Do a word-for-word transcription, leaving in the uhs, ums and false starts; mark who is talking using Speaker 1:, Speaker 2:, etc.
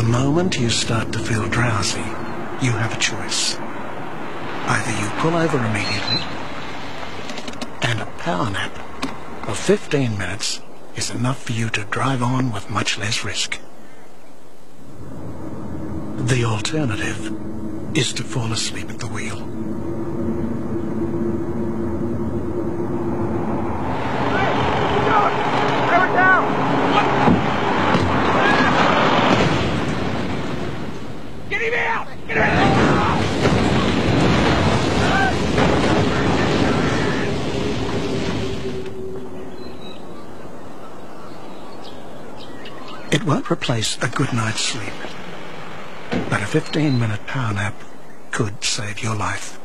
Speaker 1: moment you start to feel drowsy, you have a choice. Either you pull over immediately, and a power nap of fifteen minutes is enough for you to drive on with much less risk. The alternative is to fall asleep at the wheel.
Speaker 2: Power down! Get him out! Get him out!
Speaker 1: It won't replace a good night's sleep, but a fifteen minute power nap could save your life.